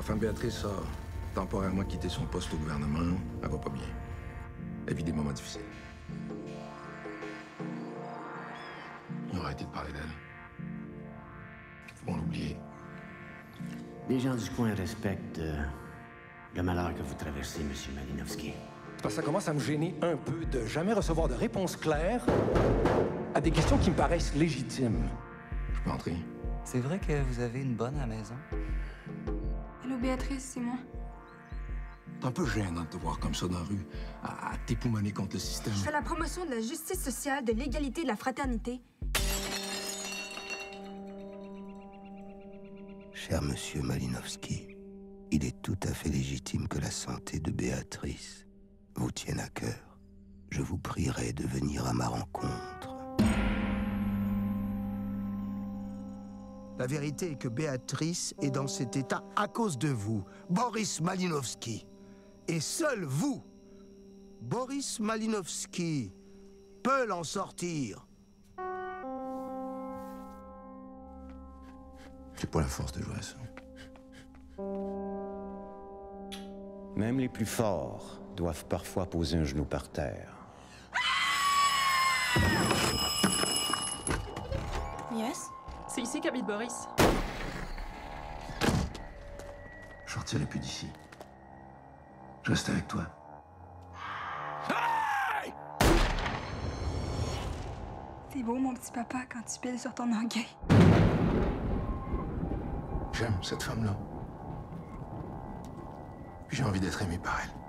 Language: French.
femme Béatrice a temporairement quitté son poste au gouvernement. Elle va pas bien. Elle vit des moments difficiles. On a arrêté de parler d'elle. Faut qu'on l'oublie. Les gens du coin respectent le malheur que vous traversez, M. Malinowski. Parce que ça commence à me gêner un peu de jamais recevoir de réponse claire à des questions qui me paraissent légitimes. Je peux entrer? C'est vrai que vous avez une bonne à la maison? Allô, Béatrice, c'est moi. C'est un peu gênant de te voir comme ça dans la rue, à t'époumoner contre le système. Je fais la promotion de la justice sociale, de l'égalité et de la fraternité. Cher monsieur Malinowski, il est tout à fait légitime que la santé de Béatrice vous tienne à cœur. Je vous prierai de venir à ma rencontre. La vérité est que Béatrice est dans cet état à cause de vous, Boris Malinowski. Et seul vous, Boris Malinowski, peut l'en sortir. J'ai pas la force de jouer à ça. Même les plus forts doivent parfois poser un genou par terre. Yes? C'est ici qu'habite Boris. Je sortirai plus d'ici. Je reste avec toi. T'es beau, mon petit papa, quand tu piles sur ton orgueil. J'aime cette femme-là. Puis j'ai envie d'être aimé par elle.